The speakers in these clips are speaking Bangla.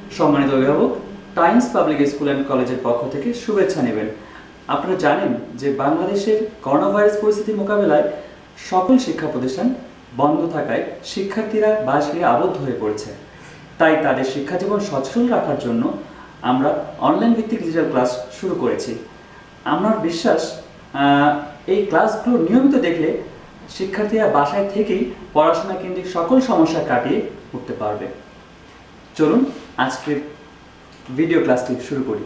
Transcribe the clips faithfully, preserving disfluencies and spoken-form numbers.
সম্মানিত অভিভাবক, টাইমস পাবলিক স্কুল অ্যান্ড কলেজের পক্ষ থেকে শুভেচ্ছা নেবেন। আপনারা জানেন যে বাংলাদেশের করোনা ভাইরাস পরিস্থিতি মোকাবেলায় সকল শিক্ষা প্রতিষ্ঠান বন্ধ থাকায় শিক্ষার্থীরা বাসায় আবদ্ধ হয়ে পড়েছে। তাই তাদের শিক্ষা জীবন সচল রাখার জন্য আমরা অনলাইন ভিত্তিক ডিজিটাল ক্লাস শুরু করেছি। আমার বিশ্বাস এই ক্লাসগুলো নিয়মিত দেখলে শিক্ষার্থীরা বাসায় থেকেই পড়াশোনা কেন্দ্রিক সকল সমস্যা কাটিয়ে উঠতে পারবে। চলুন আজকের ভিডিও ক্লাসটি শুরু করি।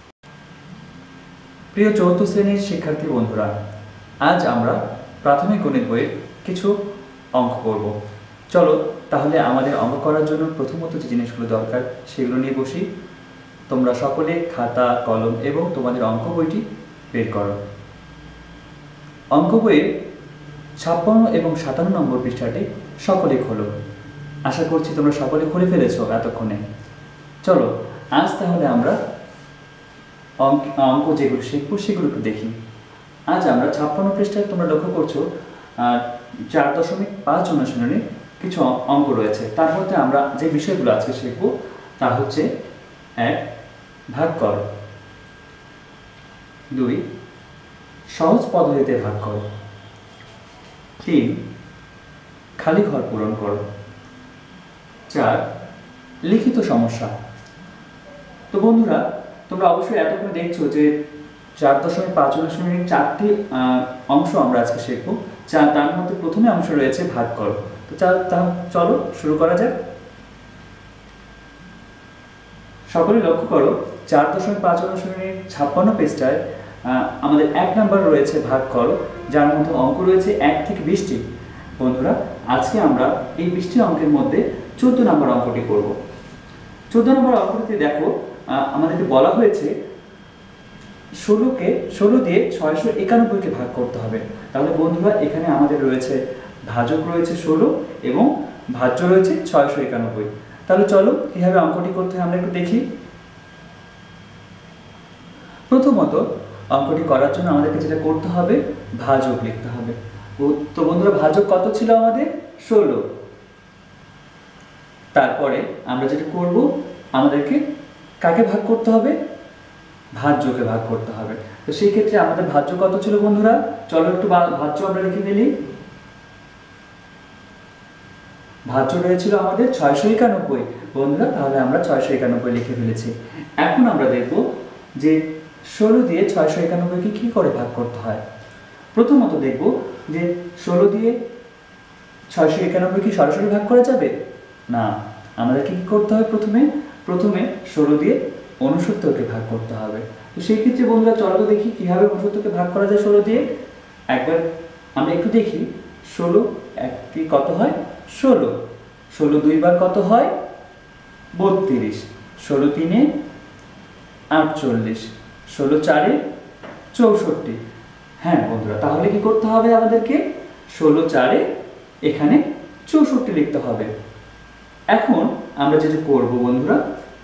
প্রিয় চতুর্থ শ্রেণীর শিক্ষার্থী বন্ধুরা, আজ আমরা প্রাথমিক গণিত বইয়ের কিছু অঙ্ক করব। চলো তাহলে আমাদের অঙ্ক করার জন্য প্রথমত যে জিনিসগুলো দরকার সেগুলো নিয়ে বসি। তোমরা সকলে খাতা, কলম এবং তোমাদের অঙ্ক বইটি বের করো। অঙ্ক বইয়ের ছাপ্পান্ন এবং সাতান্ন নম্বর পৃষ্ঠাটি সকলে খোলো। আশা করছি তোমরা সকলে খুলে ফেলেছো এতক্ষণে। চলো আজ তাহলে আমরা অঙ্ক অঙ্ক যেগুলো শিখবো সেগুলো একটু দেখি। আজ আমরা ছাপ্পান্ন পৃষ্ঠায় তোমরা লক্ষ্য করছো চার দশমিক পাঁচ অনুশীলনে কিছু অঙ্ক রয়েছে। তার মধ্যে আমরা যে বিষয়গুলো আজকে শিখবো তা হচ্ছে এক, ভাগ কর। দুই, সহজ পদ্ধতিতে ভাগ করো। তিন, খালি ঘর পূরণ করো। চার, লিখিত সমস্যা। তো বন্ধুরা, তোমরা অবশ্যই এতক্ষণ দেখছো যে চার দশমিক পাঁচ অনুশীলনের চারটি অংশ আমরা আজকে শিখবো। চার তার মধ্যে প্রথমে অংশ রয়েছে ভাগ করো। তো তা চলো শুরু করা যাক। সকলে লক্ষ্য করো চার দশমিক পাঁচ অনুশীলনের ছাপ্পান্ন পৃষ্ঠায় আমাদের এক নাম্বার রয়েছে ভাগ করো, যার মধ্যে অঙ্ক রয়েছে এক থেকে বিশটি। বন্ধুরা, আজকে আমরা এই বিশটি অঙ্কের মধ্যে চোদ্দ নম্বর অঙ্কটি করব। চোদ্দ নম্বর অঙ্কটিতে দেখো আমাদেরকে বলা হয়েছে ষোলোকে ষোলো দিয়ে ছয়শো একানব্বইকে ভাগ করতে হবে। তাহলে বন্ধুরা, এখানে আমাদের রয়েছে ভাজক রয়েছে ষোলো এবং ভাজ্য রয়েছে ছয়শো একানব্বই। তাহলে চলো কিভাবে অঙ্কটি করতে হয় আমরা একটু দেখি। প্রথমত অঙ্কটি করার জন্য আমাদেরকে যেটা করতে হবে, ভাজক লিখতে হবে। তো বন্ধুরা, ভাজক কত ছিল আমাদের? ষোলো। তারপরে আমরা যেটা করব, আমাদেরকে কাকে ভাগ করতে হবে? ভাজ্যকে ভাগ করতে হবে। তো সেই ক্ষেত্রে আমাদের ভাজ্য কত ছিল বন্ধুরা? চলো একটু ভাজ্য আমরা লিখে ফেলি। ভাজ্য রয়েছিল আমাদের ছয়শো একানব্বই। বন্ধুরা, তাহলে আমরা ছয়শো একানব্বই লিখে ফেলেছি। এখন আমরা দেখব যে ষোলো দিয়ে ছয়শো একানব্বইকে কি করে ভাগ করতে হয়। প্রথমত দেখব যে ষোলো দিয়ে ছয়শো একানব্বই কি সরাসরি ভাগ করা যাবে? না, আমাদেরকে কি করতে হবে? প্রথমে প্রথমে ষোলো দিয়ে ঊনসত্তরকে ভাগ করতে হবে। তো সেই ক্ষেত্রে বন্ধুরা, চলো তো দেখি কিভাবে ঊনসত্তরকে ভাগ করা যায় ষোলো দিয়ে। একবার আমরা একটু দেখি। ষোলো একটি কত হয়? ষোলো। ষোলো দুইবার কত হয়? বত্রিশ। ষোলো তিনে আটচল্লিশ। ষোলো চারে চৌষট্টি। হ্যাঁ বন্ধুরা, তাহলে কি করতে হবে আমাদেরকে? ষোলো চারে এখানে চৌষট্টি লিখতে হবে। এখন আমরা যেটা করব বন্ধুরা,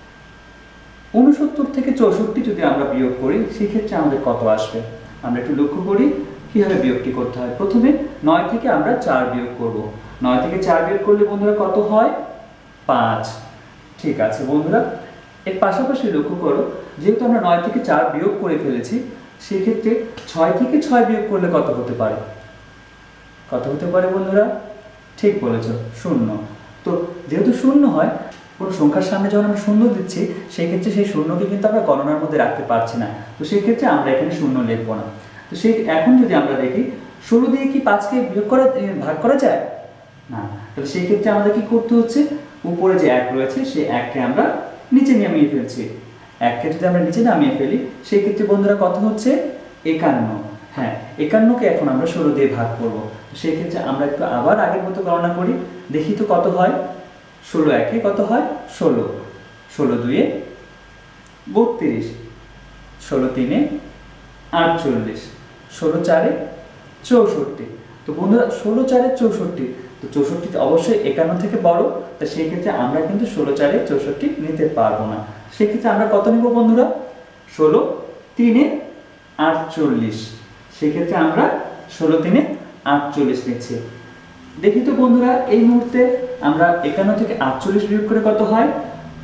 ঊনসত্তর থেকে চৌষট্টি যদি আমরা বিয়োগ করি সেক্ষেত্রে আমাদের কত আসবে আমরা একটু লক্ষ্য করি কিভাবে বিয়োগটি করতে হয়। প্রথমে নয় থেকে আমরা চার বিয়োগ করব। নয় থেকে চার বিয়োগ করলে বন্ধুরা কত হয়? পাঁচ। ঠিক আছে বন্ধুরা, এর পাশাপাশি লক্ষ্য করো, যেহেতু আমরা নয় থেকে চার বিয়োগ করে ফেলেছি, সেক্ষেত্রে ছয় থেকে ছয় বিয়োগ করলে কত হতে পারে? কত হতে পারে বন্ধুরা? ঠিক বলেছ, শূন্য। তো যেহেতু শূন্য হয়, কোনো সংখ্যার সামনে যখন আমরা শূন্য দিচ্ছি সেই ক্ষেত্রে সেই শূন্যকে কিন্তু আমরা গণনার মধ্যে রাখতে পারছি না। তো সেই ক্ষেত্রে আমরা এখানে শূন্য লিখবো না। তো সেই এখন যদি আমরা দেখি ষোলো দিয়ে কি পাঁচকে বিয়োগ করা ভাগ করা যায়? না। তাহলে সেই ক্ষেত্রে আমাদের কি করতে হচ্ছে? উপরে যে এক রয়েছে সেই এককে আমরা নিচে নামিয়ে ফেলছি। এককে যদি আমরা নিচে নামিয়ে ফেলি সেই ক্ষেত্রে বন্ধুরা কত হচ্ছে? একান্ন। হ্যাঁ, একান্নকে এখন আমরা ষোলো দিয়ে ভাগ করব। সেই ক্ষেত্রে আমরা একটু আবার আগের মতো গণনা করি, দেখি তো কত হয়। ষোলো একে কত হয়? ষোলো। ষোলো দুয়ে বত্রিশ। ষোলো তিনে আটচল্লিশ। ষোলো চারে চৌষট্টি। তো বন্ধুরা, ষোলো চারে চৌষট্টি, তো চৌষট্টি অবশ্যই একান্ন থেকে বড়। তো সেই ক্ষেত্রে আমরা কিন্তু ষোলো চারে চৌষট্টি নিতে পারবো না। সেক্ষেত্রে আমরা কত নিব বন্ধুরা? ষোলো তিনে আটচল্লিশ। সেক্ষেত্রে আমরা ষোলো তিনে আটচল্লিশ নিচ্ছি। দেখি তো বন্ধুরা, এই মুহূর্তে আমরা একান্ন থেকে আটচল্লিশ বিয়োগ করে কত হয়?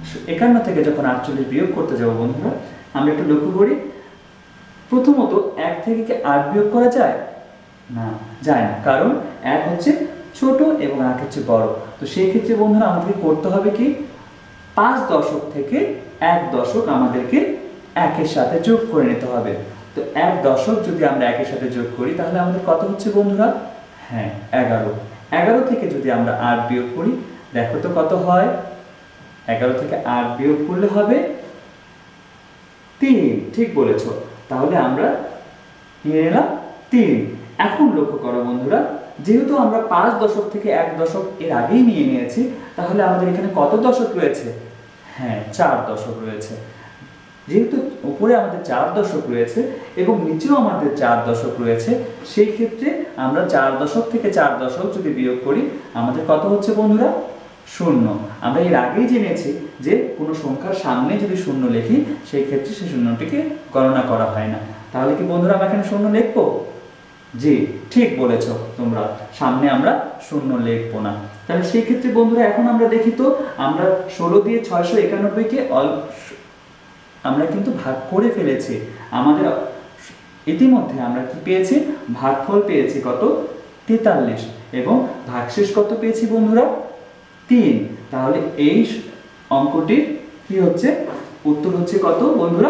একান্ন থেকে যখন আটচল্লিশ বিয়োগ করতে যাবো বন্ধুরা, আমরা একটু লক্ষ্য করি, প্রথমত এক থেকে কি আট বিয়োগ করা যায় না, যায় না, কারণ এক হচ্ছে ছোট এবং আট হচ্ছে বড়। তো সেই ক্ষেত্রে বন্ধুরা আমাদেরকে করতে হবে কি, পাঁচ দশক থেকে এক দশক আমাদেরকে একের সাথে যোগ করে নিতে হবে। তো এক দশক যদি আমরা একের সাথে যোগ করি তাহলে আমাদের কত হচ্ছে বন্ধুরা, হ্যাঁ এগারো। এগারো থেকে যদি আমরা আট বিয়োগ করি, দেখো তো কত হয়, এগারো থেকে আট বিয়োগ করলে হবে তিন। ঠিক বলেছ, তাহলে আমরা নিয়ে নিলাম তিন। এখন লক্ষ্য করো বন্ধুরা, যেহেতু আমরা পাঁচ দশক থেকে এক দশক এর আগেই নিয়ে নিয়েছি, তাহলে আমাদের এখানে কত দশক রয়েছে, হ্যাঁ চার দশক রয়েছে। যেহেতু উপরে আমাদের চার দশক রয়েছে এবং নিচেও আমাদের চার দশক রয়েছে, সেই ক্ষেত্রে আমরা চার দশক থেকে চার দশক যদি বিয়োগ করি আমাদের কত হচ্ছে বন্ধুরা, শূন্য। আমরা এর আগেই জেনেছি যে কোনো সংখ্যার সামনে যদি শূন্য লিখি সেই ক্ষেত্রে সেই শূন্যটিকে গণনা করা হয় না। তাহলে কি বন্ধুরা আমরা এখানে শূন্য লিখবো, জি ঠিক বলেছ তোমরা, সামনে আমরা শূন্য লিখবো না। তাহলে সেই ক্ষেত্রে বন্ধুরা এখন আমরা দেখি তো, আমরা ষোলো দিয়ে ছয়শো একানব্বইকে আমরা কিন্তু ভাগ করে ফেলেছি। আমাদের ইতিমধ্যে আমরা কি পেয়েছি, ভাগফল পেয়েছি কত, তেতাল্লিশ, এবং ভাগশেষ কত পেয়েছি বন্ধুরা, তিন। তাহলে এই অঙ্কটির কি হচ্ছে, উত্তর হচ্ছে কত বন্ধুরা,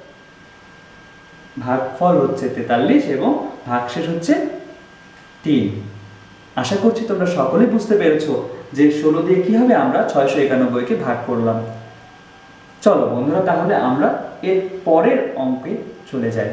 ভাগফল হচ্ছে তেতাল্লিশ এবং ভাগশেষ হচ্ছে তিন। আশা করছি তোমরা সকলেই বুঝতে পেরেছো যে ষোলো দিয়ে কিভাবে আমরা ছয়শো একানব্বইকে ভাগ করলাম। চলো বন্ধুরা তাহলে আমরা এর পরের অঙ্কে চলে যাই।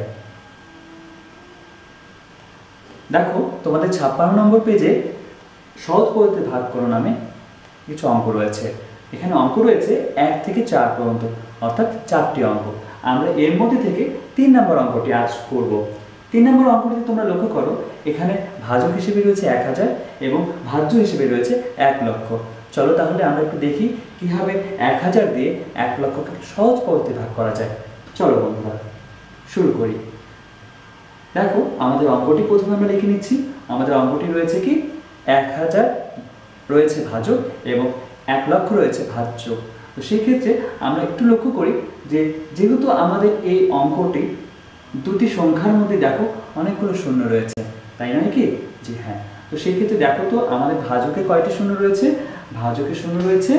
দেখো তোমাদের ছাপ্পান্ন নম্বর পেজে সহজ পদ্ধতিতে ভাগ করো নামে কিছু অঙ্ক রয়েছে। এখানে অঙ্ক রয়েছে এক থেকে চার পর্যন্ত, অর্থাৎ চারটি অঙ্ক। আমরা এর মধ্যে থেকে তিন নম্বর অঙ্কটি আজ করব। তিন নম্বর অঙ্কটিতে তোমরা লক্ষ্য করো, এখানে ভাজক হিসেবে রয়েছে এক হাজার এবং ভাজ্য হিসেবে রয়েছে এক লক্ষ। চলো তাহলে আমরা একটু দেখি কিভাবে এক হাজার দিয়ে এক লক্ষকে সহজ পদ্ধতি ভাগ করা যায়। চলো বন্ধুরা শুরু করি। দেখো আমাদের অঙ্কটি প্রথমে আমরা লিখে নিচ্ছি। আমাদের অঙ্কটি রয়েছে কি, এক হাজার রয়েছে ভাজক এবং এক লক্ষ রয়েছে ভাজ্য। তো সেই ক্ষেত্রে আমরা একটু লক্ষ্য করি যে যেহেতু আমাদের এই অঙ্কটি দুটি সংখ্যার মধ্যে দেখো অনেকগুলো শূন্য রয়েছে, তাই নয় কি, জি হ্যাঁ। তো সেই ক্ষেত্রে দেখো তো আমাদের ভাজকে কয়টি শূন্য রয়েছে, ভাজকে শূন্য রয়েছে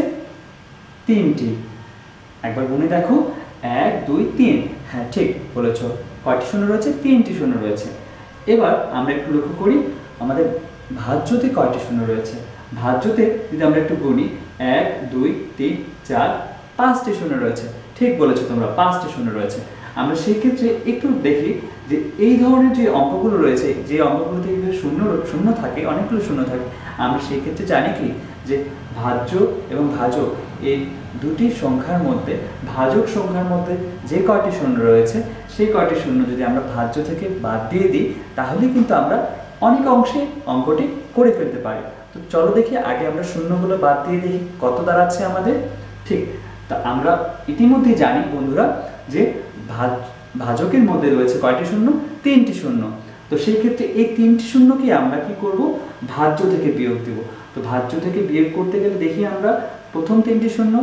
তিনটি। একবার গুনে দেখো, এক দুই তিন, হ্যাঁ ঠিক বলেছ, কয়টি শূন্য রয়েছে, তিনটি শূন্য রয়েছে। এবার আমরা একটু লক্ষ্য করি আমাদের ভাজ্যতে কয়টি শূন্য রয়েছে। ভাজ্যতে যদি আমরা একটু গুনি, এক দুই তিন চার, পাঁচটি শূন্য রয়েছে। ঠিক বলেছো তোমরা, পাঁচটি শূন্য রয়েছে। আমরা সেই ক্ষেত্রে একটু দেখি যে এই ধরনের যে অঙ্কগুলো রয়েছে, যে অঙ্কগুলোতে শূন্য শূন্য থাকে, অনেকগুলো শূন্য থাকে, আমরা সেই ক্ষেত্রে জানি কি যে ভাজ্য এবং ভাজক এই দুটি সংখ্যার মধ্যে, ভাজক সংখ্যার মধ্যে যে কয়টি শূন্য রয়েছে সেই কয়টি শূন্য যদি আমরা ভাজ্য থেকে বাদ দিয়ে দিই তাহলে কিন্তু আমরা অনেক অংশে অঙ্কটি করে ফেলতে পারি। তো চলো দেখি আগে আমরা শূন্যগুলো বাদ দিয়ে দেখি কত দাঁড়াচ্ছে আমাদের। ঠিক, তা আমরা ইতিমধ্যেই জানি বন্ধুরা যে ভাজ ভাজকের মধ্যে রয়েছে কয়টি শূন্য, তিনটি শূন্য। তো সেই ক্ষেত্রে এই তিনটি শূন্যকে আমরা কি করব, ভাজ্য থেকে বিয়োগ দেব। তো ভাজ্য থেকে বিয়োগ করতে গেলে দেখি আমরা প্রথম তিনটি শূন্য,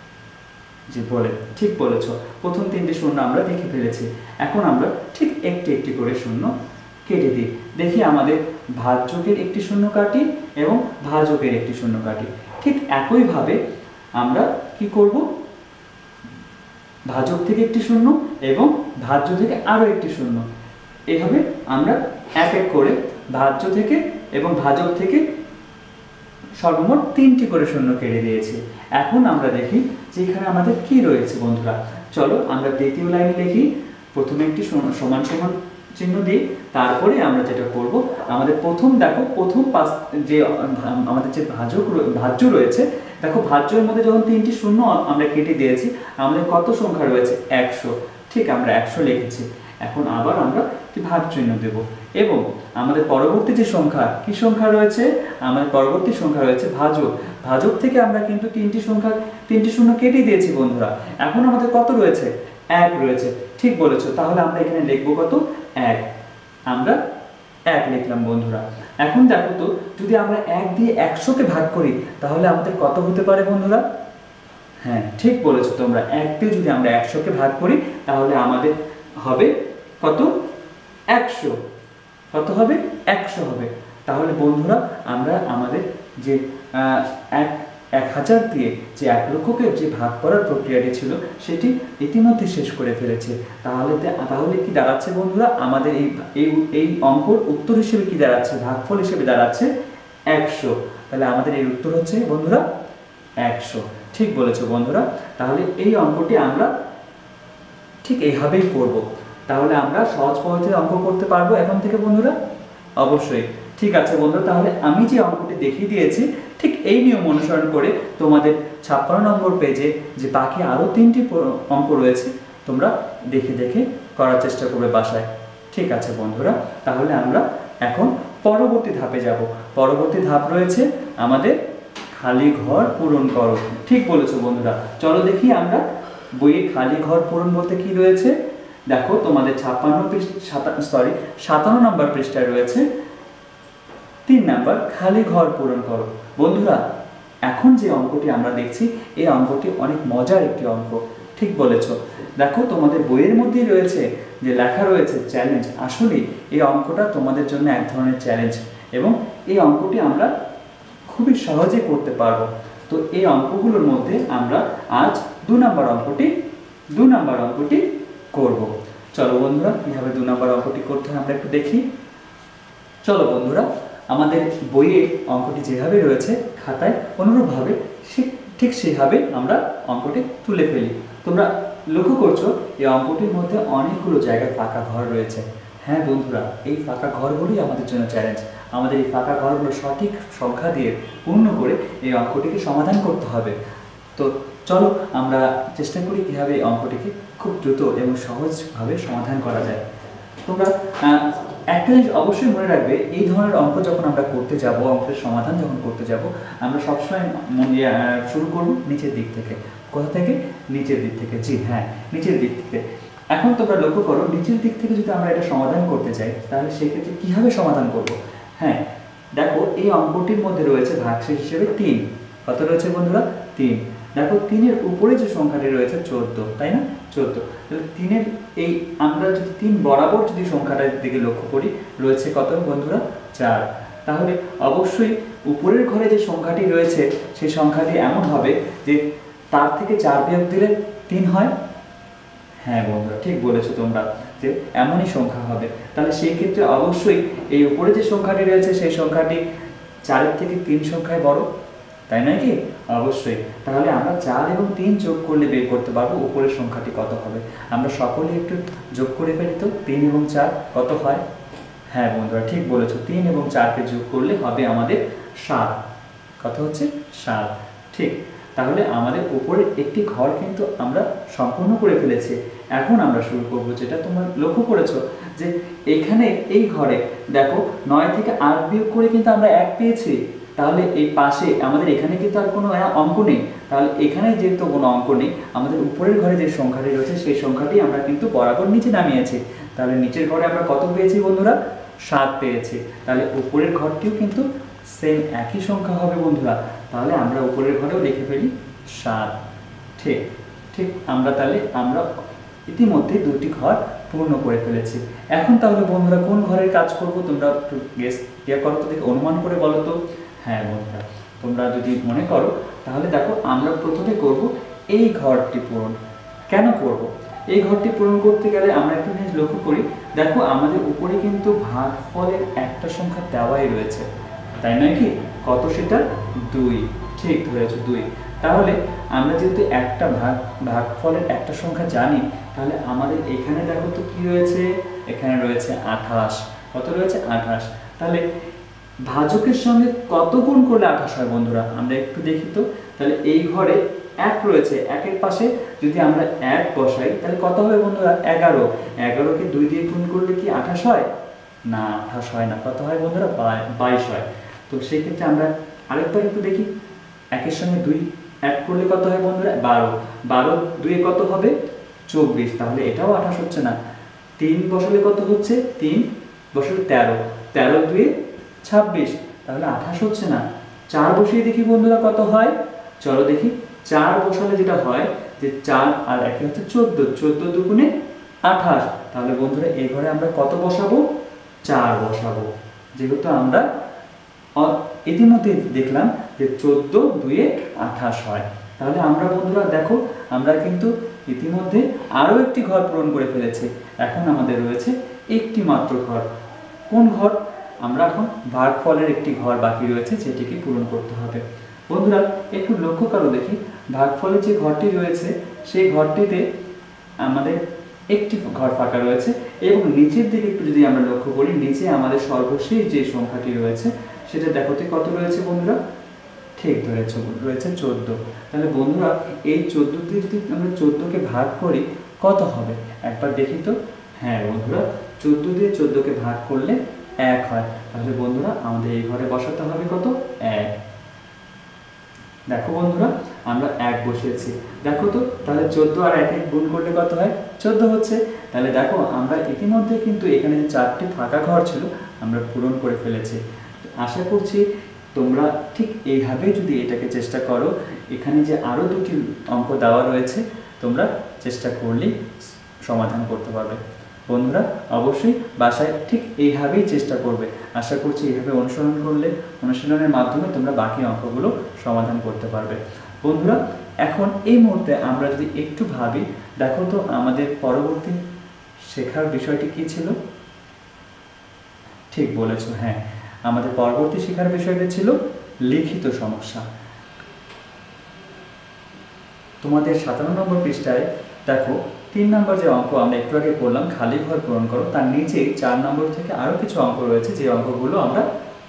যে বলে ঠিক বলেছ, প্রথম তিনটি শূন্য আমরা দেখে ফেলেছি। এখন আমরা ঠিক একটি একটি করে শূন্য কেটে দিই। দেখি আমাদের ভাজ্যকের একটি শূন্য কাটি এবং ভাজকের একটি শূন্য কাটি। ঠিক একইভাবে আমরা কি করব, ভাজক থেকে একটি শূন্য এবং ভাজ্য থেকে আরো একটি শূন্য, এইভাবে আমরা এক এক করে ভাজ্য থেকে এবং ভাজক থেকে সর্বমোট তিনটি করে শূন্য কেটে দিয়েছি। এখন আমরা দেখি যে এখানে আমাদের কি রয়েছে বন্ধুরা। চলো আমরা দ্বিতীয় লাইনে লিখি, প্রথমে একটি সমান সমান চিহ্ন দিই, তারপরে আমরা যেটা করব, আমাদের প্রথম দেখো প্রথম পাঁচ যে আমাদের যে ভাজক ভাজ্য রয়েছে, দেখো ভাজ্যের মধ্যে যখন তিনটি শূন্য আমরা কেটে দিয়েছি আমাদের কত সংখ্যা রয়েছে, একশো। ঠিক, আমরা একশো লিখেছি। এখন আবার আমরা একটি ভাগ চিহ্ন দেব এবং আমাদের পরবর্তী যে সংখ্যা, কি সংখ্যা রয়েছে, আমাদের পরবর্তী সংখ্যা রয়েছে ভাজক। ভাজক থেকে আমরা কিন্তু তিনটি সংখ্যা তিনটি শূন্য কেটে দিয়েছি বন্ধুরা। এখন আমাদের কত রয়েছে, এক রয়েছে। ঠিক বলেছো, তাহলে আমরা এখানে লিখবো কত, এক। আমরা এক লিখলাম বন্ধুরা। এখন দেখো তো যদি আমরা এক দিয়ে একশোকে ভাগ করি তাহলে আমাদের কত হতে পারে বন্ধুরা, হ্যাঁ ঠিক বলেছো তোমরা, এক দিয়ে যদি আমরা একশোকে ভাগ করি তাহলে আমাদের হবে কত? একশো। কত হবে? একশো হবে। তাহলে বন্ধুরা আমরা আমাদের যে এক এক হাজার দিয়ে যে এক লক্ষকে যে ভাগ করার প্রক্রিয়াটি ছিল সেটি ইতিমধ্যে শেষ করে ফেলেছে। তাহলে তাহলে কি দাঁড়াচ্ছে বন্ধুরা? আমাদের এই এই এই অঙ্কর উত্তর হিসেবে কি দাঁড়াচ্ছে? ভাগফল হিসেবে দাঁড়াচ্ছে একশো। তাহলে আমাদের এই উত্তর হচ্ছে বন্ধুরা একশো। ঠিক বলেছো বন্ধুরা। তাহলে এই অঙ্কটি আমরা ঠিক এইভাবেই করব। তাহলে আমরা সহজ পদ্ধতিতে অঙ্ক করতে পারবো এখন থেকে বন্ধুরা? অবশ্যই। ঠিক আছে বন্ধুরা, তাহলে আমি যে অঙ্কটি দেখিয়ে দিয়েছি ঠিক এই নিয়ম অনুসরণ করে তোমাদের ছাপ্পান্ন নম্বর পেজে যে বাকি আরও তিনটি অঙ্ক রয়েছে তোমরা দেখে দেখে করার চেষ্টা করবে বাসায়। ঠিক আছে বন্ধুরা, তাহলে আমরা এখন পরবর্তী ধাপে যাব। পরবর্তী ধাপ রয়েছে আমাদের খালি ঘর পূরণ করো। ঠিক বলেছো বন্ধুরা। চলো দেখি আমরা বইয়ে খালি ঘর পূরণ বলতে কি রয়েছে। দেখো তোমাদের ছাপ্পান্ন পৃষ্ঠা সরি সাতান্ন নম্বর পৃষ্ঠায় রয়েছে তিন নাম্বার খালি ঘর পূরণ করো। বন্ধুরা এখন যে অঙ্কটি আমরা দেখছি এই অঙ্কটি অনেক মজার একটি অঙ্ক। ঠিক বলেছ। দেখো তোমাদের বইয়ের মধ্যেই রয়েছে যে লেখা রয়েছে চ্যালেঞ্জ। আসলে এই অঙ্কটা তোমাদের জন্য এক ধরনের চ্যালেঞ্জ এবং এই অঙ্কটি আমরা খুবই সহজে করতে পারবো। তো এই অঙ্কগুলোর মধ্যে আমরা আজ দু নম্বর অঙ্কটি দু নম্বর অঙ্কটি করব। চলো বন্ধুরা কীভাবে দু নম্বর অঙ্কটি করতে হয় আমরা একটু দেখি। চলো বন্ধুরা, আমাদের বইয়ে অঙ্কটি যেভাবে রয়েছে খাতায় অনুরূপভাবে ঠিক সেইভাবে আমরা অঙ্কটি তুলে ফেলি। তোমরা লক্ষ্য করছো এই অঙ্কটির মধ্যে অনেকগুলো জায়গায় ফাঁকা ঘর রয়েছে। হ্যাঁ বন্ধুরা, এই ফাঁকা ঘরগুলোই আমাদের জন্য চ্যালেঞ্জ। আমাদের এই ফাঁকা ঘরগুলো সঠিক সংখ্যা দিয়ে পূর্ণ করে এই অঙ্কটিকে সমাধান করতে হবে। তো চলো আমরা চেষ্টা করি কীভাবে এই অঙ্কটিকে খুব দ্রুত এবং সহজভাবে সমাধান করা যায়। তোমরা একটা জিনিস অবশ্যই মনে রাখবে, এই ধরনের অঙ্ক যখন আমরা করতে যাব, অঙ্কের সমাধান যখন করতে যাব, আমরা সবসময় শুরু করব নিচের দিক থেকে। কোথা থেকে? নিচের দিক থেকে। জি হ্যাঁ, নিচের দিক থেকে। এখন তোমরা লক্ষ্য করো নিচের দিক থেকে যদি আমরা এটা সমাধান করতে চাই তাহলে সেক্ষেত্রে কীভাবে সমাধান করব? হ্যাঁ দেখো এই অঙ্কটির মধ্যে রয়েছে ভাগশেষ হিসেবে তিন। কত রয়েছে বন্ধুরা? তিন। দেখো তিনের উপরে যে সংখ্যাটি রয়েছে চোদ্দ, তাই না? চোদ্দ। তাহলে তিনের এই আমরা যদি তিন বরাবর যদি সংখ্যাটার দিকে লক্ষ্য করি রয়েছে কত বন্ধুরা? চার। তাহলে অবশ্যই উপরের ঘরে যে সংখ্যাটি রয়েছে সেই সংখ্যাটি এমন হবে যে তার থেকে চার বিয়োগ দিলে তিন হয়। হ্যাঁ বন্ধুরা ঠিক বলেছো তোমরা, যে এমনই সংখ্যা হবে। তাহলে সেই ক্ষেত্রে অবশ্যই এই উপরে যে সংখ্যাটি রয়েছে সেই সংখ্যাটি চারের থেকে তিন সংখ্যায় বড়, তাই নয় কি? অবশ্যই। তাহলে আমরা চার এবং তিন যোগ করলে বের করতে পারবো উপরের সংখ্যাটি কত হবে। আমরা সকলে একটু যোগ করে ফেলি তো, তিন এবং চার কত হয়? হ্যাঁ বন্ধুরা ঠিক বলেছো, তিন এবং চারকে যোগ করলে হবে আমাদের সাত। কত হচ্ছে? সাত। ঠিক। তাহলে আমাদের উপরের একটি ঘর কিন্তু আমরা সম্পূর্ণ করে ফেলেছি। এখন আমরা শুরু করব যেটা তোমরা লক্ষ্য করেছো যে এখানে এই ঘরে দেখো নয় থেকে আট বিয়োগ করে কিন্তু আমরা এক পেয়েছি। তাহলে এই পাশে আমাদের এখানে কিন্তু আর কোনো অঙ্ক নেই। তাহলে এখানে যেহেতু কোনো অঙ্ক নেই, আমাদের উপরের ঘরে যে সংখ্যাটি রয়েছে সেই সংখ্যাটি আমরা কিন্তু বরাবর নিচে নামিয়েছি। তাহলে নিচের ঘরে আমরা কত পেয়েছি বন্ধুরা? সাত পেয়েছি। তাহলে উপরের ঘরটিও কিন্তু সেম একই সংখ্যা হবে বন্ধুরা। তাহলে আমরা উপরের ঘরেও লিখে ফেলি সাত। ঠিক ঠিক আমরা তাহলে আমরা ইতিমধ্যে দুটি ঘর পূর্ণ করে ফেলেছি। এখন তাহলে বন্ধুরা কোন ঘরের কাজ করব তোমরা একটু গেস ইয়ে করো তো, দেখে অনুমান করে বলো তো। হ্যাঁ বন্ধুরা তোমরা যদি মনে করো তাহলে দেখো আমরা প্রথমে করব এই ঘরটি পূরণ। কেন করব? এই ঘরটি পূরণ করতে গেলে আমরা একটা জিনিস লক্ষ্য করি, দেখো আমাদের উপরে কিন্তু ভাগফলের একটা সংখ্যা দেওয়াই রয়েছে, তাই নয় কি? কত সেটা? দুই। ঠিক ধরেছো, দুই। তাহলে আমরা যেহেতু একটা ভাগ ভাগফলের একটা সংখ্যা জানি, তাহলে আমাদের এখানে দেখো তো কি রয়েছে? এখানে রয়েছে আঠাশ। কত রয়েছে? আঠাশ। তাহলে ভাজকের সঙ্গে কত গুণ করলে আঠাশ হয় বন্ধুরা? আমরা একটু দেখি তো। তাহলে এই ঘরে এক রয়েছে, একের পাশে যদি আমরা এক বসাই তাহলে কত হবে বন্ধুরা? এগারো। এগারোকে দুই দিয়ে গুণ করলে কি আঠাশ হয়? না, আঠাশ হয় না। কত হয় বন্ধুরা? বাইশ হয়। তো সেই ক্ষেত্রে আমরা আরেকবার একটু দেখি, একের সঙ্গে দুই অ্যাড করলে কত হয় বন্ধুরা? বারো। বারো দুয়ে কত হবে? চব্বিশ। তাহলে এটাও আঠাশ হচ্ছে না। তিন বসালে কত হচ্ছে? তিন বসালে তেরো। তেরো দুয়ে ছাব্বিশ। তাহলে আঠাশ হচ্ছে না। চার বসিয়ে দেখি বন্ধুরা কত হয়? চলো দেখি। চার বসালে যেটা হয় যে চার আর একে হচ্ছে চোদ্দ, চোদ্দ দুগুণে আঠাশ। তাহলে বন্ধুরা এই ঘরে আমরা কত বসাবো? চার বসাবো। যেহেতু আমরা ইতিমধ্যে দেখলাম যে চোদ্দ দুয়ে আঠাশ হয়। তাহলে আমরা বন্ধুরা দেখো আমরা কিন্তু ইতিমধ্যে আরও একটি ঘর পূরণ করে ফেলেছি। এখন আমাদের রয়েছে একটি মাত্র ঘর। কোন ঘর? আমরা এখন ভাগফলের একটি ঘর বাকি রয়েছে, যেটিকে পূরণ করতে হবে। বন্ধুরা একটু লক্ষ্য করো দেখি, ভাগফলের যে ঘরটি রয়েছে সেই ঘরটিতে আমাদের একটি ঘর ফাঁকা রয়েছে এবং নিচের দিকে একটু যদি আমরা লক্ষ্য করি, নিচে আমাদের সর্বশেষ যে সংখ্যাটি রয়েছে সেটা দেখো তো কত রয়েছে বন্ধুরা? ঠিক ধরেছ, রয়েছে চোদ্দ। তাহলে বন্ধুরা এই চোদ্দ দিয়ে যদি আমরা চোদ্দকে ভাগ করি কত হবে একবার দেখি তো। হ্যাঁ বন্ধুরা, চোদ্দ দিয়ে চোদ্দকে ভাগ করলে এক হয়। তাহলে বন্ধুরা আমাদের এই ঘরে বসাতে হবে কত? এক। দেখো বন্ধুরা আমরা এক বসিয়েছি, দেখো তো তাহলে চোদ্দ আর এক গুণ করলে কত হয়? চোদ্দ হচ্ছে। তাহলে দেখো আমরা ইতিমধ্যে কিন্তু এখানে যে চারটি ফাঁকা ঘর ছিল আমরা পূরণ করে ফেলেছি। আশা করছি তোমরা ঠিক এইভাবে যদি এটাকে চেষ্টা করো, এখানে যে আরও দুটি অঙ্ক দেওয়া রয়েছে তোমরা চেষ্টা করলেই সমাধান করতে পারবে। বন্ধুরা অবশ্যই বাসায় ঠিক এইভাবেই চেষ্টা করবে। আশা করছি এইভাবে অনুসরণ করলে অনুশীলনের মাধ্যমে তোমরা বাকি অঙ্কগুলো সমাধান করতে পারবে। বন্ধুরা এখন এই মুহূর্তে আমরা যদি একটু ভাবি, দেখো তো আমাদের পরবর্তী শেখার বিষয়টি কি ছিল? ঠিক বলেছো, হ্যাঁ আমাদের পরবর্তী শেখার বিষয়টি ছিল লিখিত সমস্যা। তোমাদের সাতান্ন নম্বর পৃষ্ঠায় দেখো তিন নম্বর যে অঙ্ক আমরা একটু আগে করলাম, খালি ঘর পূরণ করো, তার নিচে চার নম্বর থেকে আরও কিছু অঙ্ক রয়েছে যে অঙ্কগুলো আমরা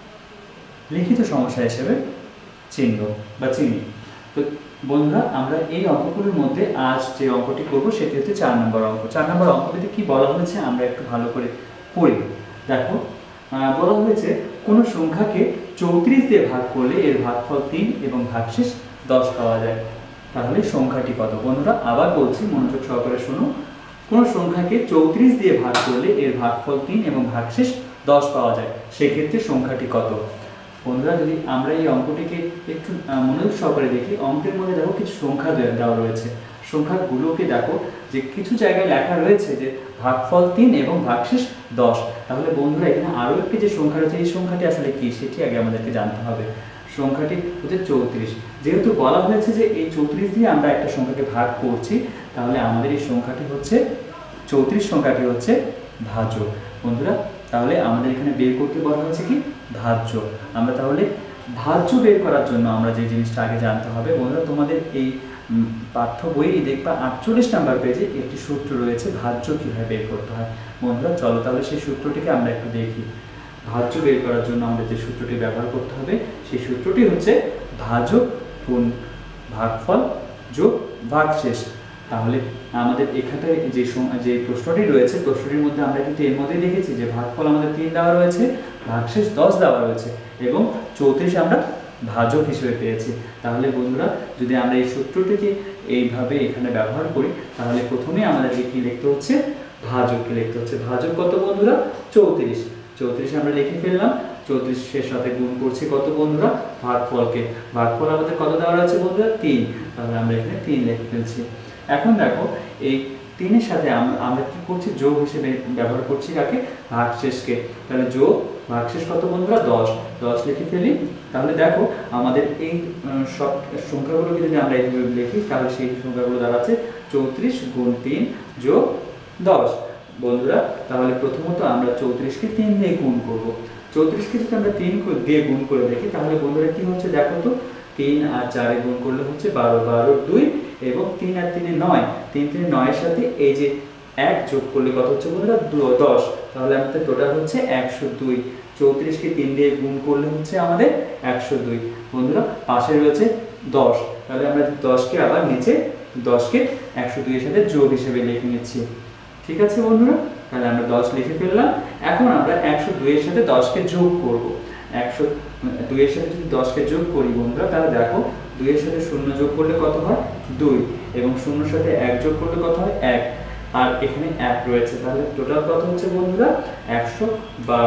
লিখিত সমস্যা হিসেবে চিনব বা চিনি। তো বন্ধুরা আমরা এই অঙ্কগুলোর মধ্যে আজ যে অঙ্কটি করব সেটি হচ্ছে চার নম্বর অঙ্ক। চার নম্বর অঙ্কটিতে কি বলা হয়েছে আমরা একটু ভালো করে পড়ি। দেখো বলা হয়েছে কোনো সংখ্যাকে চৌত্রিশ দিয়ে ভাগ করলে এর ভাগফল তিন এবং ভাগশেষ দশ পাওয়া যায়। তাহলে সংখ্যাটি কত? বন্ধুরা আবার বলছি, মনোযোগ সহকারে শোনো। কোনো সংখ্যাকে চৌত্রিশ দিয়ে ভাগ করলে এর ভাগফল তিন এবং ভাগশেষ দশ পাওয়া যায়, সেক্ষেত্রে সংখ্যাটি কত? বন্ধুরা যদি আমরা এই অঙ্কটিকে একটু মনোযোগ সহকারে দেখি, অঙ্কের মধ্যে দেখো কিছু সংখ্যা দেওয়া রয়েছে। সংখ্যাগুলোকে দেখো যে কিছু জায়গায় লেখা রয়েছে যে ভাগফল তিন এবং ভাগশেষ দশ। তাহলে বন্ধুরা এখানে আরও একটি যে সংখ্যা রয়েছে এই সংখ্যাটি আসলে কি সেটি আগে আমাদেরকে জানতে হবে। সংখ্যাটি হচ্ছে চৌত্রিশ। যেহেতু বলা হয়েছে যে এই চৌত্রিশ দিয়ে আমরা একটা সংখ্যাকে ভাগ করছি, তাহলে আমাদের এই সংখ্যাটি হচ্ছে চৌত্রিশ সংখ্যাটি হচ্ছে ভাজ্য। বন্ধুরা তাহলে আমাদের এখানে বের করতে বলা হয়েছে কি? ভাজ্য। আমরা তাহলে ভাজ্য বের করার জন্য আমরা যে জিনিসটা আগে জানতে হবে, বন্ধুরা তোমাদের এই পাঠ্য বইয়ে দেখবা আটচল্লিশ নাম্বার পেজে একটি সূত্র রয়েছে ভাজ্য কীভাবে বের করতে হয়। বন্ধুরা চলো তাহলে সেই সূত্রটিকে আমরা একটু দেখি। ভাজ্য বের করার জন্য আমাদের যে সূত্রটি ব্যবহার করতে হবে সেই সূত্রটি হচ্ছে ভাজক গুণ ভাগফল যোগ ভাগশেষ। তাহলে আমাদের এখানে যে যে প্রশ্নটি রয়েছে প্রশ্নটির মধ্যে আমরা কিন্তু এর মধ্যেই দেখেছি যে ভাগফল আমাদের তিন দেওয়া রয়েছে, ভাগশেষ দশ দেওয়া রয়েছে এবং চৌত্রিশ আমরা ভাজক হিসেবে পেয়েছি। তাহলে বন্ধুরা যদি আমরা এই সূত্রটিকে এইভাবে এখানে ব্যবহার করি তাহলে প্রথমে আমাদেরকে কি লিখতে হচ্ছে? ভাজককে লিখতে হচ্ছে। ভাজক কত বন্ধুরা? চৌত্রিশ। চৌত্রিশ আমরা লিখে ফেললাম, চৌত্রিশের সাথে গুণ করছি কত বন্ধুরা? ভাগফলকে। ভাগফল আমাদের কত দেওয়া আছে বন্ধুরা? তিন। তাহলে আমরা এখানে তিন লিখে ফেলছি। এখন দেখো এই তিনের সাথে আমরা কি করছি? যোগ হিসেবে ব্যবহার করছি কাকে? ভাগশেষকে। তাহলে যোগ ভাগশেষ কত বন্ধুরা? দশ। দশ লিখে ফেলি। তাহলে দেখো আমাদের এই সব সংখ্যাগুলোকে যদি আমরা এইভাবে লিখি তাহলে সেই সংখ্যাগুলো দাঁড়াচ্ছে চৌত্রিশ গুণ তিন যোগ দশ। বন্ধুরা তাহলে প্রথমত আমরা চৌত্রিশকে তিন দিয়ে গুণ করব। চৌত্রিশকে যদি আমরা তিন দিয়ে গুণ করে দেখি তাহলে বন্ধুরা কি হচ্ছে দেখো তো? তিন আর চারে গুণ করলে হচ্ছে বারো, বারো দুই এবং তিন আর তিনে নয়, তিন তিনে নয়ের সাথে এই যে এক যোগ করলে কত হচ্ছে বন্ধুরা? দশ। তাহলে আমাদের টোটাল হচ্ছে একশো দুই। চৌত্রিশকে তিন দিয়ে গুণ করলে হচ্ছে আমাদের একশো দুই। বন্ধুরা পাশে রয়েছে দশ, তাহলে আমরা দশকে আবার নিচে দশকে একশো দুইয়ের সাথে যোগ হিসেবে লিখে নিচ্ছি। ঠিক আছে বন্ধুরা, তাহলে আমরা দশ লিখে ফেললাম। এখন আমরা একশো দুইয়ের সাথে দশকে যোগ করব। একশো দুইয়ের সাথে যদি দশকে যোগ করি বন্ধুরা তাহলে দেখো দুইয়ের সাথে শূন্য যোগ করলে কত হয়? দুই এবং শূন্যর সাথে এক যোগ করলে কত হয়? এক। আর এখানে এক রয়েছে, তাহলে টোটাল কত হচ্ছে বন্ধুরা? একশো বারো।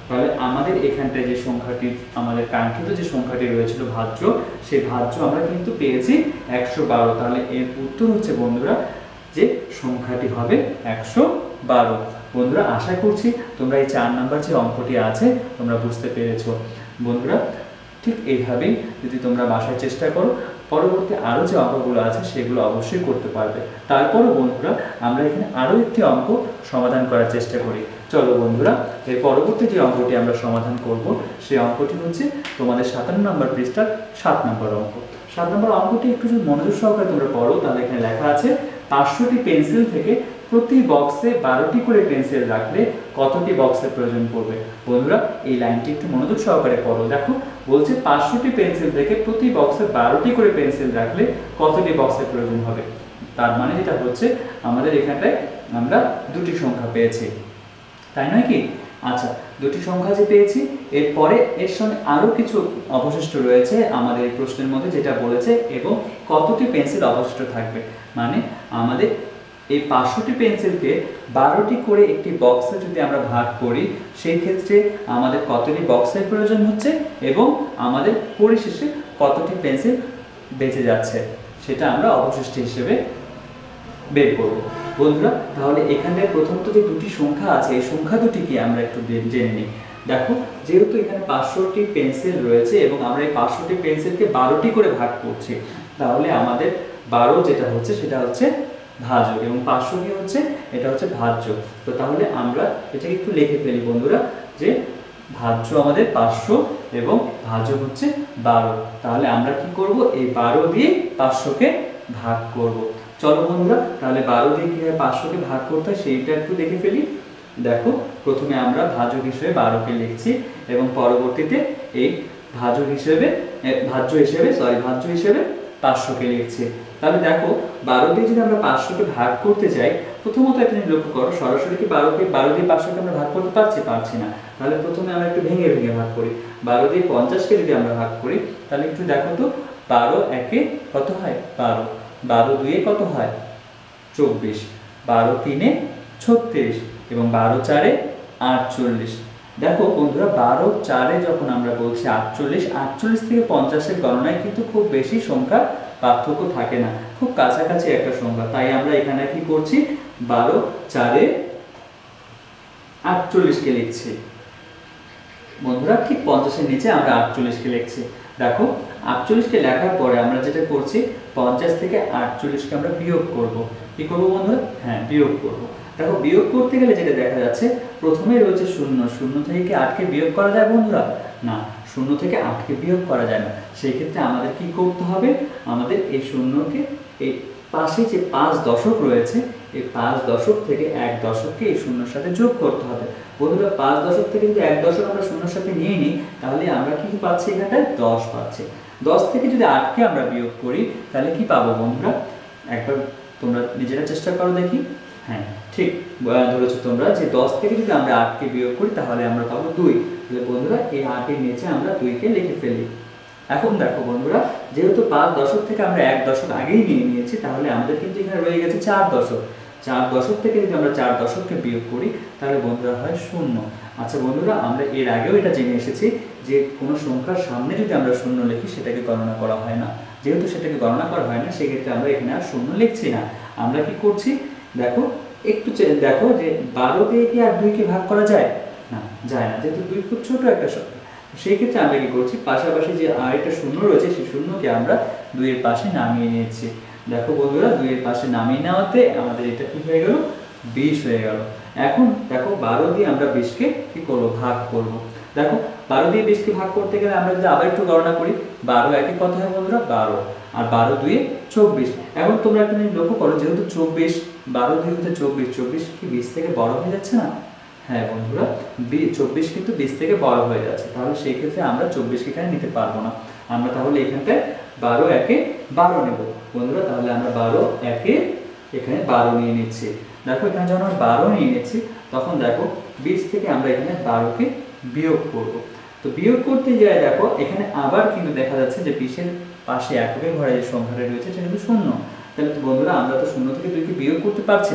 তাহলে আমাদের এখানটায় যে সংখ্যাটি আমাদের কাঙ্ক্ষিত যে সংখ্যাটি রয়েছিল ভাজ্য, সেই ভাজ্য আমরা কিন্তু পেয়েছি একশো বারো। তাহলে এর উত্তর হচ্ছে বন্ধুরা যে সংখ্যাটি হবে একশো বারো। বন্ধুরা আশা করছি তোমরা এই চার নাম্বার যে অঙ্কটি আছে তোমরা বুঝতে পেরেছো। বন্ধুরা ঠিক এইভাবেই যদি তোমরা বাসায় চেষ্টা করো, পরবর্তী আরও যে অঙ্কগুলো আছে সেগুলো অবশ্যই করতে পারবে। তারপরও বন্ধুরা আমরা এখানে আরও একটি অঙ্ক সমাধান করার চেষ্টা করি। চলো বন্ধুরা, এর পরবর্তী যে অঙ্কটি আমরা সমাধান করব সেই অঙ্কটি হচ্ছে তোমাদের সাতান্ন নম্বর পৃষ্ঠার সাত নম্বর অঙ্ক। সাত নম্বর অঙ্কটি একটু যদি মনোযোগ সহকারে তোমরা পড়ো তাহলে এখানে লেখা আছে পাঁচশোটি পেন্সিল থেকে প্রতি বক্সে বারোটি করে পেন্সিল রাখলে কতটি বক্সের প্রয়োজন পড়বে। বন্ধুরা এই লাইনটি একটু মনোযোগ সহকারে পড়ো। দেখো বলছে পাঁচশোটি পেন্সিল থেকে প্রতি বক্সে বারোটি করে পেন্সিল রাখলে কতটি বক্সের প্রয়োজন হবে। তার মানে যেটা হচ্ছে আমাদের এখানটায় আমরা দুটি সংখ্যা পেয়েছি, তাই নয় কি? আচ্ছা, দুটি সংখ্যা যে পেয়েছি, এরপরে এর সঙ্গে আরও কিছু অবশিষ্ট রয়েছে আমাদের এই প্রশ্নের মধ্যে যেটা বলেছে এবং কতটি পেন্সিল অবশিষ্ট থাকবে। মানে আমাদের এই পাঁচশোটি পেন্সিলকে বারোটি করে একটি বক্সে যদি আমরা ভাগ করি সেই ক্ষেত্রে আমাদের কতটি বক্সের প্রয়োজন হচ্ছে এবং আমাদের পরিশেষে কতটি পেন্সিল বেঁচে যাচ্ছে সেটা আমরা অবশিষ্ট হিসেবে বের করব। বন্ধুরা তাহলে এখানে প্রথমত যে দুটি সংখ্যা আছে এই সংখ্যা দুটি কি আমরা একটু জেনে নিই। দেখো যেহেতু এখানে পাঁচশোটি পেন্সিল রয়েছে এবং আমরা এই পাঁচশোটি পেন্সিলকে বারোটি করে ভাগ করছি, তাহলে আমাদের বারো যেটা হচ্ছে সেটা হচ্ছে ভাজক এবং পাঁচশো কি হচ্ছে, এটা হচ্ছে ভাজ্য। তো তাহলে আমরা এটাকে একটু লিখে ফেলি বন্ধুরা যে ভাজ্য আমাদের পাঁচশো এবং ভাজক হচ্ছে বারো। তাহলে আমরা কি করব, এই বারো দিয়ে পাঁচশোকে ভাগ করব। চলো বন্ধুরা তাহলে বারো দিয়ে কীভাবে পাঁচশোকে ভাগ করতে হয় সেইটা একটু দেখে ফেলি। দেখো প্রথমে আমরা ভাজক হিসেবে বারোকে লিখছি এবং পরবর্তীতে এই ভাজক হিসেবে ভাজ্য হিসেবে সরি ভাজ্য হিসেবে পাঁচশোকে লিখছি। তাহলে দেখো বারো দিয়ে যদি আমরা পাঁচশোকে ভাগ করতে যাই, প্রথমত একটা জিনিস লক্ষ্য করো, সরাসরি কি বারোকে বারো দিয়ে পাঁচশোকে আমরা ভাগ করতে পারছি পারছি না। তাহলে প্রথমে আমরা একটু ভেঙে ভেঙে ভাগ করি। বারো দিয়ে পঞ্চাশকে যদি আমরা ভাগ করি তাহলে একটু দেখো তো, বারো একে কত হয় বারো, বারো দুয়ে কত হয় চব্বিশ, বারো তিনে ছত্রিশ এবং বারো চারে আটচল্লিশ। দেখো বন্ধুরা বারো চারে যখন আমরা বলছি আটচল্লিশ, আটচল্লিশ থেকে পঞ্চাশের গণনায় কিন্তু খুব বেশি সংখ্যা পার্থক্য থাকে না, খুব কাছাকাছি একটা সংখ্যা। তাই আমরা এখানে কি করছি, বারো চারে আটচল্লিশকে লিখছি। বন্ধুরা ঠিক পঞ্চাশের নিচে আমরা আটচল্লিশকে লিখছি। দেখো আটচল্লিশকে লেখার পরে আমরা যেটা করছি, পঞ্চাশ থেকে আটচল্লিশকে আমরা বিয়োগ করব। কি করব বন্ধুরা? হ্যাঁ বিয়োগ করব। দেখো বিয়োগ করতে গেলে যেটা দেখা যাচ্ছে প্রথমে রয়েছে শূন্য, শূন্য থেকে কি আটকে বিয়োগ করা যায় বন্ধুরা? না, শূন্য থেকে আটকে বিয়োগ করা যায় না। সেই ক্ষেত্রে আমাদের কি করতে হবে, আমাদের এই শূন্যকে এই পাশে যে পাঁচ দশক রয়েছে এই পাঁচ দশক থেকে এক দশককে এই শূন্যর সাথে যোগ করতে হবে। বন্ধুরা পাঁচ দশক থেকে যদি এক দশক আমরা শূন্যর সাথে নিয়ে নিই তাহলে আমরা কি পাচ্ছি, এখানটায় দশ পাচ্ছি। দশ থেকে যদি আটকে আমরা বিয়োগ করি তাহলে কি পাবো বন্ধুরা? একবার তোমরা নিজেরা চেষ্টা করো দেখি। হ্যাঁ ঠিক ধরেছো তোমরা যে দশ থেকে যদি আমরা আটকে বিয়োগ করি তাহলে আমরা পাবো দুই। তাহলে বন্ধুরা এই আটের নিচে আমরা দুইকে লিখে ফেলি। এখন দেখো বন্ধুরা যেহেতু পাঁচ দশক থেকে আমরা এক দশক আগেই নিয়ে নিয়েছি তাহলে আমাদের কিন্তু এখানে রয়ে গেছে চার দশক। চার দশক থেকে যদি আমরা চার দশককে বিয়োগ করি তাহলে বন্ধুরা হয় শূন্য। আচ্ছা বন্ধুরা আমরা এর আগেও এটা জেনে এসেছি যে কোনো সংখ্যার সামনে যদি আমরা শূন্য লিখি সেটাকে গণনা করা হয় না। যেহেতু সেটাকে গণনা করা হয় না সেক্ষেত্রে আমরা এখানে আর শূন্য লিখছি না। আমরা কি করছি দেখো একটু দেখো যে বারো দিয়ে কি আর দুইকে ভাগ করা যায় না? যায় না, যেহেতু দুই খুব ছোট একটা সংখ্যা। সেই ক্ষেত্রে আমরা কি করছি, পাশাপাশি যে আরেকটা শূন্য রয়েছে সেই শূন্যকে আমরা দুইয়ের পাশে নামিয়ে নিয়েছি। দেখো বন্ধুরা দুইয়ের পাশে নামিয়ে নেওয়াতে আমাদের এটা কি হয়ে গেল, বিশ হয়ে গেল। এখন দেখো বারো দিয়ে আমরা বিশকে কি করবো, ভাগ করব। দেখো বারো দিয়ে বিশকে ভাগ করতে গেলে আমরা যদি আবার একটু গণনা করি, বারো একে কত হয় বন্ধুরা বারো, আর বারো দুয়ে চব্বিশ। এখন তোমরা একটা জিনিস লক্ষ্য করো, যেহেতু চব্বিশ বারো দুই হচ্ছে চব্বিশ, চব্বিশ কি বিশ থেকে বড় হয়ে যাচ্ছে না? হ্যাঁ বন্ধুরা চব্বিশ কিন্তু বিশ থেকে বড় হয়ে যাচ্ছে। তাহলে সেই ক্ষেত্রে আমরা চব্বিশকে এখানে নিতে পারবো না। আমরা তাহলে এখানটায় বারো একে বারো নেব বন্ধুরা। তাহলে আমরা বারো একে এখানে বারো নিয়ে নিচ্ছি। দেখো এখানে যখন আমরা বারো নিয়ে নিচ্ছি তখন দেখো বিশ থেকে আমরা এখানে বারোকে বিয়োগ করব। তো বিয়োগ করতে যাই দেখো এখানে আবার কিন্তু দেখা যাচ্ছে যে বিশের পাশে এককের ঘরে যে সংখ্যাটা রয়েছে সেটা কিন্তু শূন্য। তাহলে তো বন্ধুরা আমরা তো শূন্য থেকে দুইকে বিয়োগ করতে পারছি না।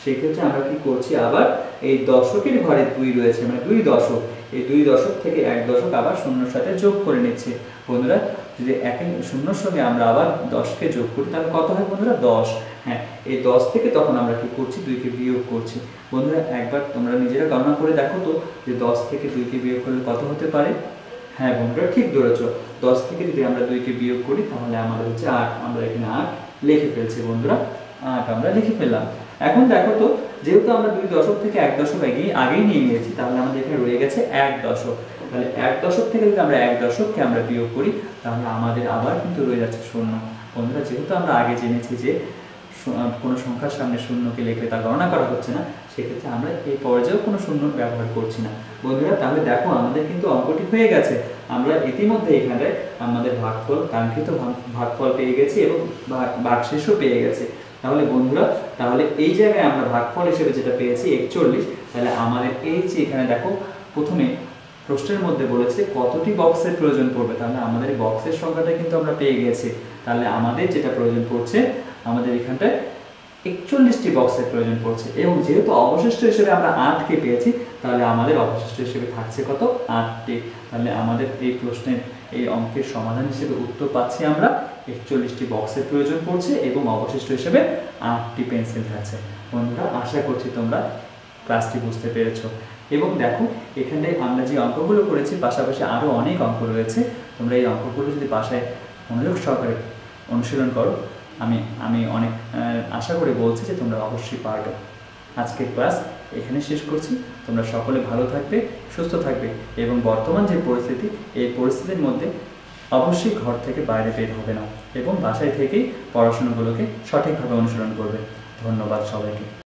সেই ক্ষেত্রে আমরা কি করছি, আবার এই দশকের ঘরে দুই রয়েছে, মানে দুই দশক, এই দুই দশক থেকে এক দশক আবার শূন্যর সাথে যোগ করে নিচ্ছে বন্ধুরা। যদি একে শূন্যর সঙ্গে আমরা আবার দশকে যোগ করি তাহলে কত হয় বন্ধুরা, দশ। হ্যাঁ, এই দশ থেকে তখন আমরা কি করছি, দুইকে বিয়োগ করছি বন্ধুরা। একবার তোমরা নিজেরা গণনা করে দেখো তো যে দশ থেকে দুইকে বিয়োগ করলে কত হতে পারে। হ্যাঁ বন্ধুরা, ঠিক ধরেছ, দশ থেকে যদি আমরা দুইকে বিয়োগ করি তাহলে আমাদের হচ্ছে আট। আমরা এখানে আট লিখে ফেলছি বন্ধুরা, আট আমরা লিখে ফেললাম। এখন দেখো তো, যেহেতু আমরা দুই দশক থেকে এক দশক আগেই আগেই নিয়ে নিয়েছি, তাহলে আমাদের এখানে রয়ে গেছে এক দশক। তাহলে এক দশক থেকে যদি আমরা এক দশককে আমরা বিয়োগ করি তাহলে আমাদের আবার কিন্তু রয়ে যাচ্ছে শূন্য বন্ধুরা। যেহেতু আমরা আগে জেনেছি যে কোনো সংখ্যার সামনে শূন্যকে লিখলে তা গণনা করা হচ্ছে না, সেক্ষেত্রে আমরা এই পর্যায়েও কোনো শূন্য ব্যবহার করছি না বন্ধুরা। তাহলে দেখো আমাদের কিন্তু অঙ্কটি হয়ে গেছে। আমরা ইতিমধ্যে এখানে আমাদের ভাগফল, কাঙ্ক্ষিত ভাগফল পেয়ে গেছি এবং ভাগশেষও পেয়ে গেছে। তাহলে বন্ধুরা, তাহলে এই জায়গায় আমরা ভাগফল হিসেবে যেটা পেয়েছি একচল্লিশ, তাহলে আমাদের এই যে এখানে দেখো প্রথমে প্রশ্নের মধ্যে বলেছে কতটি বক্সের প্রয়োজন পড়বে, তাহলে আমাদের বক্সের সংখ্যাটা কিন্তু আমরা পেয়ে গেছি। তাহলে আমাদের যেটা প্রয়োজন পড়ছে, আমাদের এখানটায় একচল্লিশটি বক্সের প্রয়োজন পড়ছে, এবং যেহেতু অবশিষ্ট হিসেবে আমরা আটকে পেয়েছি, তাহলে আমাদের অবশিষ্ট হিসেবে থাকছে কত, আটটি। তাহলে আমাদের এই প্রশ্নের এই অঙ্কের সমাধান হিসেবে উত্তর পাচ্ছি আমরা একচল্লিশটি বক্সের প্রয়োজন পড়ছে এবং অবশিষ্ট হিসেবে আটটি পেন্সিল থাকছে। বন্ধুরা, আশা করছি তোমরা ক্লাসটি বুঝতে পেরেছো। এবং দেখো এখানে আমরা যে অঙ্কগুলো করেছি পাশাপাশি আরও অনেক অঙ্ক রয়েছে। তোমরা এই অঙ্কগুলো যদি বাসায় মনোযোগ সহকারে অনুশীলন করো, আমি আমি অনেক আশা করে বলছি যে তোমরা অবশ্যই পারবে। আজকের ক্লাস এখানে শেষ করছি। তোমরা সকলে ভালো থাকবে, সুস্থ থাকবে, এবং বর্তমান যে পরিস্থিতি, এই পরিস্থিতির মধ্যে অবশ্যই ঘর থেকে বাইরে বের হবে না এবং বাসায় থেকেই পড়াশোনাগুলোকে সঠিকভাবে অনুসরণ করবে। ধন্যবাদ সবাইকে।